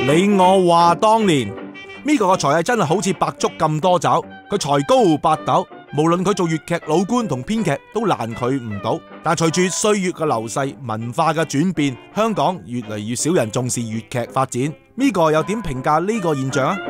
你我話當年呢個才係真係好似白粥咁多爪，佢才高八斗，無論佢做粵劇老倌同編劇都難佢唔到。但隨住歲月嘅流逝，文化嘅轉變，香港越嚟越少人重視粵劇發展。呢個又點評價呢個現象啊？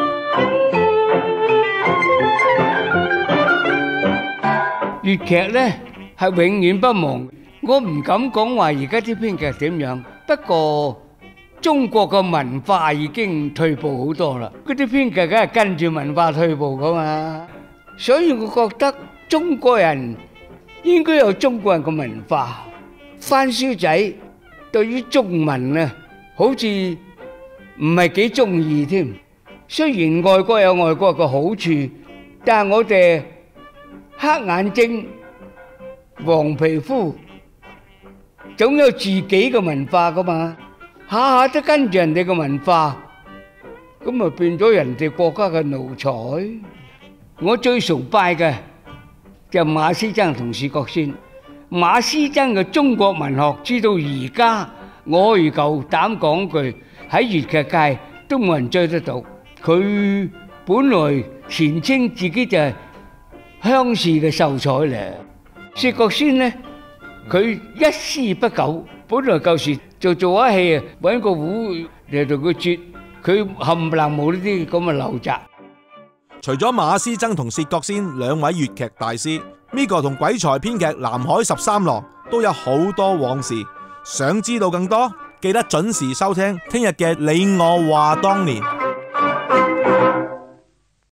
粵劇呢係永遠不忘，我唔敢講話而家啲編劇點樣，不過中國嘅文化已經退步好多啦，嗰啲編劇梗係跟住文化退步噶嘛，所以我覺得中國人應該有中國人嘅文化。番書仔對於中文啊，好似唔係幾中意添。雖然外國有外國嘅好處，但係我哋黑眼睛、黃皮膚，總有自己嘅文化噶嘛，下下都跟住人哋嘅文化，咁咪變咗人哋國家嘅奴才。我最崇拜嘅就馬師曾同薛覺先。馬師曾嘅中國文學，知道而家我可以夠膽講句，喺粵劇界都冇人追得到。佢本來前稱自己就係鄉試嘅秀才嚟。薛覺先呢，佢一絲不苟，本來舊時做一戲啊，揾個壺嚟同佢啜，佢冚唪唥冇呢啲咁嘅陋習。 除咗馬師曾同薛覺先兩位粵劇大師，呢個同鬼才編劇南海13郎都有好多往事。想知道更多，記得準時收聽聽日嘅你我話當年。